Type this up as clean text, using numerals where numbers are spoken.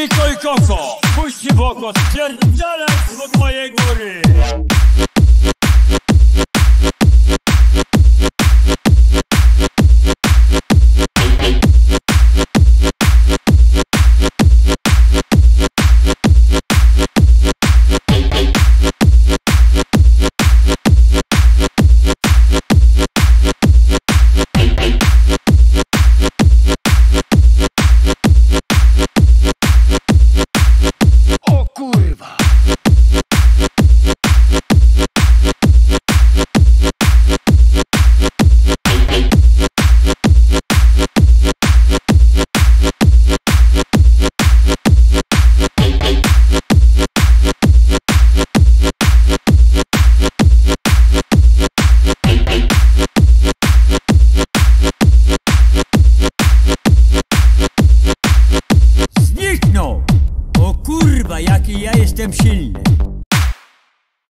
Niko i Koko, puśćcie w oko, spierdzielać od mojej góry. Zniknął! O kurwa, jaki ja jestem silny!